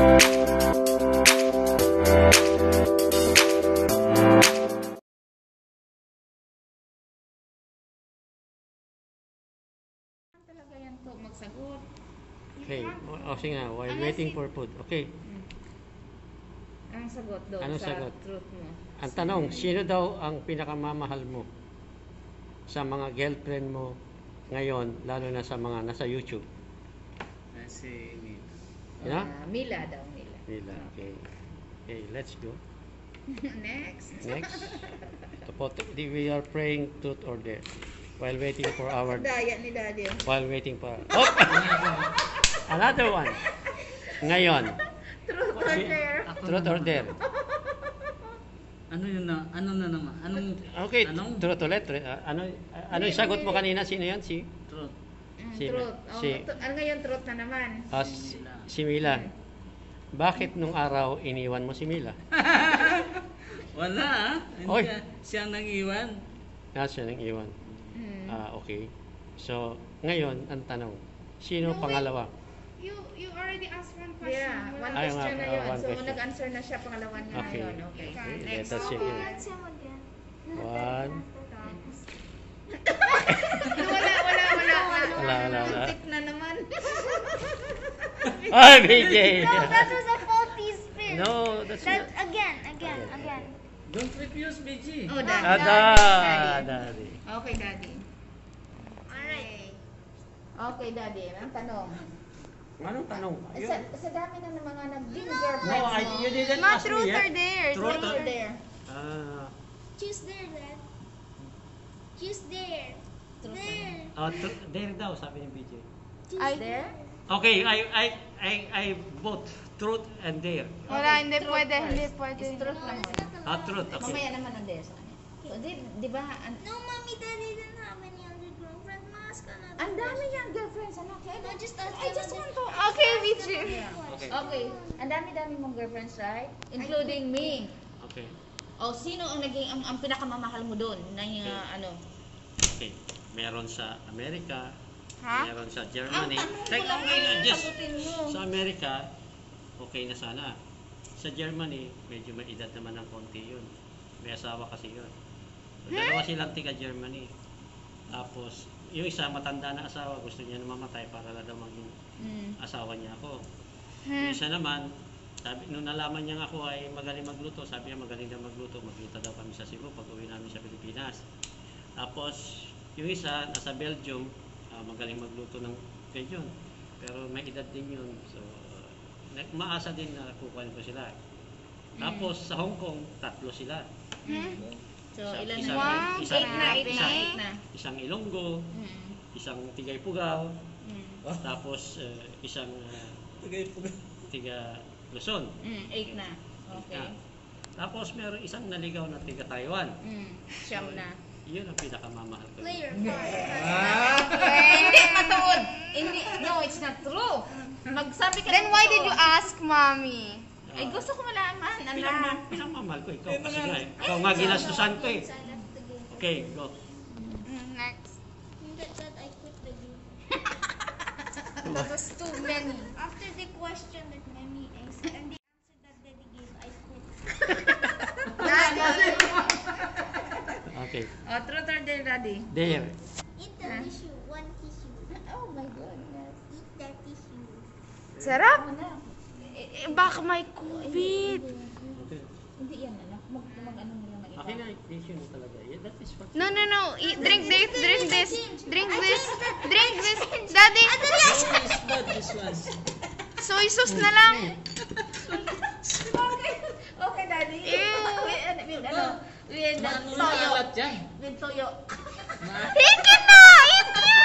Talaga yan po, magsagot. Okay. O sige nga, while waiting for food. Okay. Ang sagot doon Anong sa sagot? truth mo. Ang tanong, sino daw ang pinakamamahal mo sa mga girlfriend mo ngayon, lalo na sa mga nasa YouTube? Si Mila. Sino? Mila daw, Mila. Nila. Okay. Okay, let's go. Next. Next. We are praying truth or dare while waiting for our Daya ni Daddy. while waiting for oh! Another one. Ngayon. Truth or dare? Truth or dare. Ano yun na? Ano na naman? Anong Okay, Anong? truth ulit. Ano yung sagot mo kanina? Sino yan? Si truth? Truth. Ano ngayon, truth na naman. si Mila. Bakit nung araw iniwan mo si Mila? Wala ah. Oy. Siya nang iwan. Siya nang iwan. Mm. Okay. So, ngayon, ang tanong, sino No, pangalawa? You already asked one question. Yeah, one Ay, question na yun. one So, question. nag-answer na siya, pangalawa niya Okay. ngayon. Okay. Okay, Next. let us see. Let's him again. One. Wala. Wala. Tik na naman. Ay, BJ! No, that was a faulty spin. No, that's That not. again. Don't refuse, BG. Oh, Daddy. Daddy. Okay, Daddy. Alright. Okay, Daddy. Ang tanong. Anong tanong? Sa dami na ng mga naging girlfriends No, mo. you didn't Not ask me truth yet. or dare. Truth Truth or dare? Ah, Choose dare, Dad. Choose dare. Truth Dare. dare daw, sabi ni BJ. Choose Dare? Okay, I vote truth and dare. Wala, hindi Truth pwede, first. hindi pwede. It's truth lang. Truth, okay. Mamaya naman ang dare sa kanya. So, di ba, No, Mommy, Daddy didn't have any other girlfriend. Mask another. ang dami niyang girlfriends, anak. No, just I just want to... Okay, BG. Okay. Okay, ang dami-dami mong girlfriends, right? Including me. Okay. O, sino ang naging, ang pinakamamahal mo doon? Na yung, ano? Okay. Meron sa Amerika, Ha? meron sa Germany. Teka, Just sagutin mo. sa Amerika, okay na sana. Sa Germany, medyo may edad naman ng konti yun. May asawa kasi yun. So, dalawa silang tika Germany. Tapos, yung isa matanda na asawa, gusto niya na mamatay para na daw maging asawa niya ako. Yung isa naman, sabi, nung nalaman niya ako ay magaling magluto, sabi niya magaling na magluto, magluto daw kami sa Cebu pag uwi namin sa Pilipinas. Tapos, yung isa, nasa Belgium, magaling magluto ng Belgium. Pero may edad din yun. So, maasa din na kukuhanin ko sila. Tapos, sa Hong Kong, 3 sila. So, ilan Isang- na? isang- Eight na. Isang Ilonggo, isang Tigay Pugaw, tapos isang Tiga Luzon. 8 na. Okay. Tapos meron isang naligaw na Tiga Taiwan. Siyam na. Yun ang pinakamamahal ko. Player card. Hindi matuod. Hindi. No, it's not true. Magsabi ka Then ng why totoo. did you ask, Mommy? Ay, gusto ko malaman. Ano? Pinamamahal ko ikaw kasi nga ikaw nga ginastusan ko eh. I left the game. Okay, go. Next. That I quit the game. That was too many. After the question that Mommy asked and the answer that Daddy gave, I quit. Okay. Oh, truth or dare, Daddy? There. Eat the tissue, one tissue. Oh my goodness. Eat the tissue. Sarap. Ano na? Baka may COVID. Okay. Hindi yan, anak. Mag-ano na lang ng iba. Akin na issue na talaga. Yeah, that is what. No. Drink this. Drink this. Daddy. This one. Soy sauce na lang. Okay. Okay, Daddy. Ew. With toyo. Maalat yan. With toyo. Hindi na. Eat niya.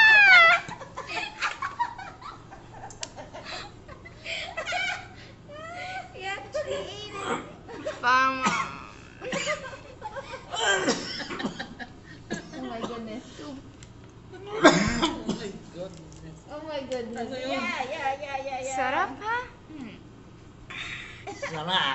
He actually ate it. Tama. Oh my goodness. Oh my goodness. Oh my goodness. Ano yun? Yeah. Sarap ha? Sarap.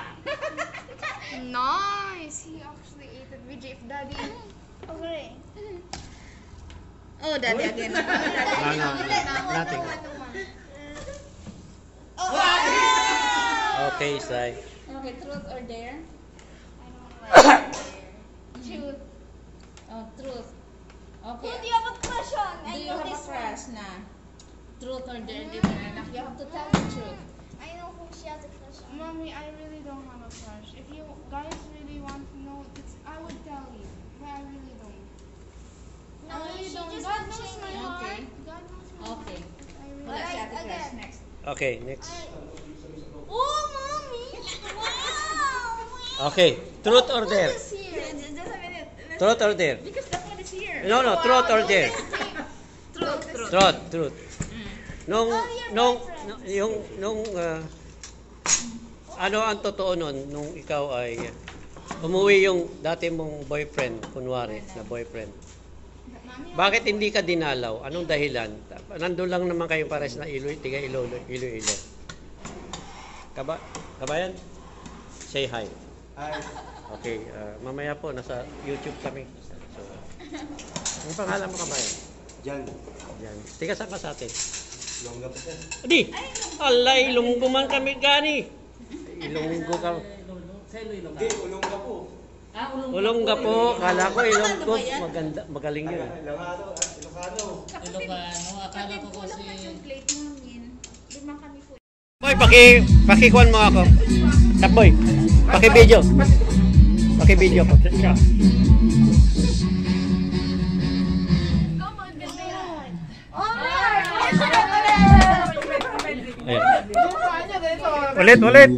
Nice. He actually ate it. VJ, if Daddy. Okay. Oh, Daddy again. Daddy. No, nothing. Oh, Okay, Sai. Okay, truth or dare? Truth. Oh, truth. Who Okay. do you have a crush on? Do I you know have a this one. crush na? Truth or dare, dito na anak? You have to tell the truth. I know who she has a crush on. Mommy, I really don't have a crush. If you guys really want to know, I would tell you, but I really don't. No, I really she don't. just God knows mentioned my it. heart. Okay. God knows my Okay. heart. I really Wala si ate Again. crush. Next. Okay, next. Oh, mommy! Wow! Okay, truth or dare? Just a minute. Truth or dare? Because that one is here. No, truth or dare? Truth. Truth. Nung, ano ang totoo nun, nung ikaw ay umuwi yung dati mong boyfriend, kunwari na boyfriend. Bakit hindi ka dinalaw? Anong dahilan? Nandun lang naman kayo pares na tiga Iloilo. Kabayan? Say hi. Hi. Okay, mamaya po, nasa YouTube kami. So, ang pangalan mo kabayan? Jan. Yan. Tiga saan ka sa atin? Longga po po. Di! Alay, Ilonggo man kami gani. Ilonggo ka. Sa Iloilo ka? Hindi, Ulongga po. Ah, Ulongga po. Kala ko Ilonggo. Maganda, magaling yun. Ilocano. Ilocano. Akala ko kasi... Plate namin. Lima kami po. Boy, pakikuan mo ako. Tapboy, paki-video. Paki-video ko. Ayan. Ulit.